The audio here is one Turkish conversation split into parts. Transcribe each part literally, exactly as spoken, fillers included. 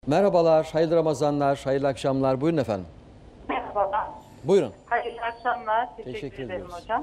Merhabalar, hayırlı Ramazanlar, hayırlı akşamlar. Buyurun efendim. Merhabalar. Buyurun. Hayırlı akşamlar. Teşekkür, Teşekkür ederim ediyoruz. hocam.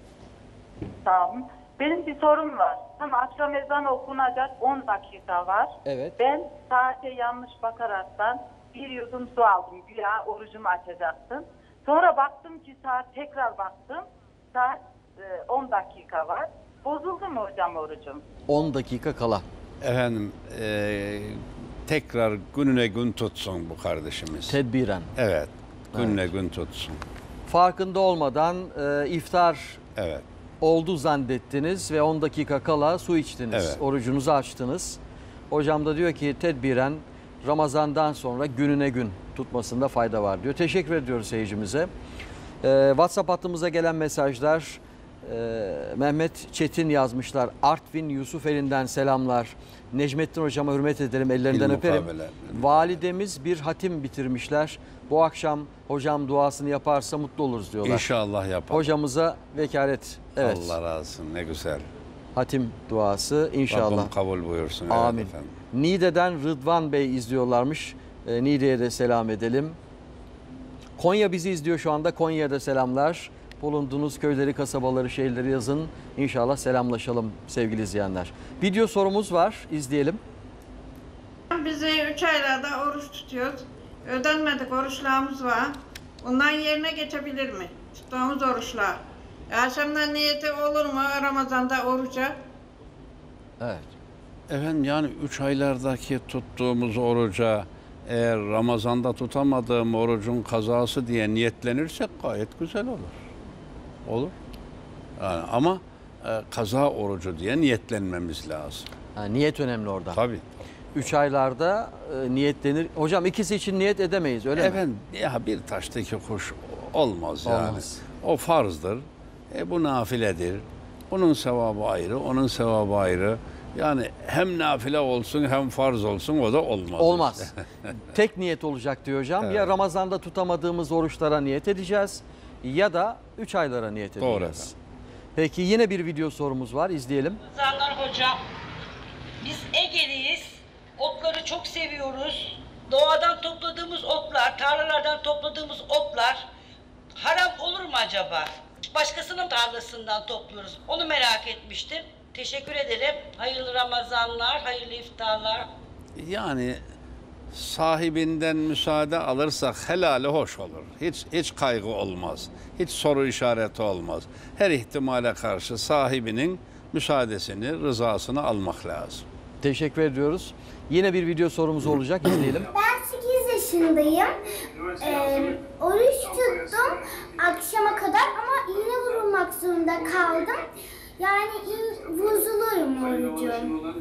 Sağ olun. Benim bir sorum var. Tam akşam ezanı okunacak on dakika var. Evet. Ben saate yanlış bakaraktan bir yudum su aldım. Güya orucumu açacaktım. Sonra baktım ki saat tekrar baktım. Saat e, on dakika var. Bozuldu mu hocam orucum? on dakika kala. Efendim e, tekrar gününe gün tutsun bu kardeşimiz. Tedbiren. Evet, gününe gün tutsun. Farkında olmadan e, iftar Evet, oldu zannettiniz ve on dakika kala su içtiniz. Evet. Orucunuzu açtınız. Hocam da diyor ki tedbiren Ramazan'dan sonra gününe gün tutmasında fayda var diyor. Teşekkür ediyoruz seyircimize. E, WhatsApp hattımıza gelen mesajlar. e, Mehmet Çetin yazmışlar. Artvin Yusufeli'nden selamlar. Necmettin hocama hürmet ederim, ellerinden öperim. İlmukabele. Validemiz bir hatim bitirmişler. Bu akşam hocam duasını yaparsa mutlu oluruz diyorlar. İnşallah yapalım. Hocamıza vekalet. Evet. Allah razı olsun, ne güzel. Hatim duası inşallah. Rabbim kabul buyursun. Evet Amin. efendim. Niğde'den Rıdvan Bey izliyorlarmış. E, Niğde'ye de selam edelim. Konya bizi izliyor şu anda. Konya'da selamlar. Bulunduğunuz köyleri, kasabaları, şehirleri yazın. İnşallah selamlaşalım sevgili izleyenler. Video sorumuz var. İzleyelim. Biz üç aylarda oruç tutuyoruz. Ödenmedik oruçlarımız var. Ondan yerine geçebilir mi? Tuttuğumuz oruçlar. Akşamdan niyeti olur mu Ramazan'da oruca? Evet. Efendim yani üç aylardaki tuttuğumuz oruca eğer Ramazan'da tutamadığım orucun kazası diye niyetlenirsek gayet güzel olur. Olur. Yani ama e, kaza orucu diye niyetlenmemiz lazım. Ha, niyet önemli orada. Tabii. Üç aylarda e, niyetlenir. Hocam ikisi için niyet edemeyiz öyle mi? Efendim ya bir taşta iki kuş olmaz yani. Olmaz. O farzdır. E, bu nafiledir. Bunun sevabı ayrı, onun sevabı ayrı. Yani hem nafile olsun hem farz olsun o da olmaz. Olmaz. işte. Tek niyet olacak diyor hocam. Evet. Ya Ramazan'da tutamadığımız oruçlara niyet edeceğiz ya da üç aylara niyet edeceğiz. Doğru efendim. Peki yine bir video sorumuz var. İzleyelim. Ramazanlar hocam, biz Ege'liyiz, otları çok seviyoruz. Doğadan topladığımız otlar, tarlalardan topladığımız otlar haram olur mu acaba? Başkasının tarlasından topluyoruz, onu merak etmiştim. Teşekkür ederim. Hayırlı Ramazanlar, hayırlı iftarlar. Yani sahibinden müsaade alırsak helali hoş olur. Hiç hiç kaygı olmaz. Hiç soru işareti olmaz. Her ihtimale karşı sahibinin müsaadesini, rızasını almak lazım. Teşekkür ediyoruz. Yine bir video sorumuz olacak. İzleyelim. Ben sekiz yaşındayım. Ee, oruç tuttum akşama kadar ama iğne vurulmak zorunda kaldım. Yani in, bozulur mu orucum?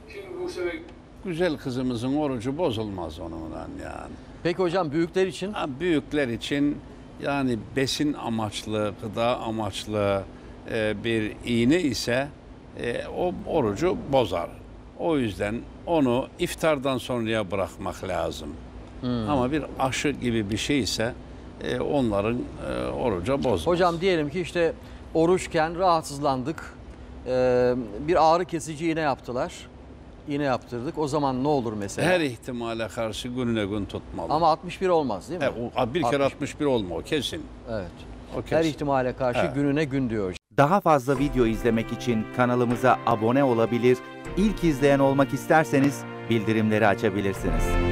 Güzel kızımızın orucu bozulmaz onunla yani. Peki hocam büyükler için? Ha, büyükler için yani besin amaçlı, gıda amaçlı e, bir iğne ise e, o orucu bozar. O yüzden onu iftardan sonraya bırakmak lazım. Hmm. Ama bir aşı gibi bir şey ise e, onların e, oruca bozmaz. Hocam diyelim ki işte oruçken rahatsızlandık. Ee, bir ağrı kesici iğne yaptılar. İğne yaptırdık. O zaman ne olur mesela? Her ihtimale karşı gününe gün tutmalı. Ama altmış bir olmaz değil mi? E, o, bir kere altmış altmış bir olma o kesin. Evet. O kesin. Her ihtimale karşı Evet. gününe gün diyor hocam. Daha fazla video izlemek için kanalımıza abone olabilir, ilk izleyen olmak isterseniz bildirimleri açabilirsiniz.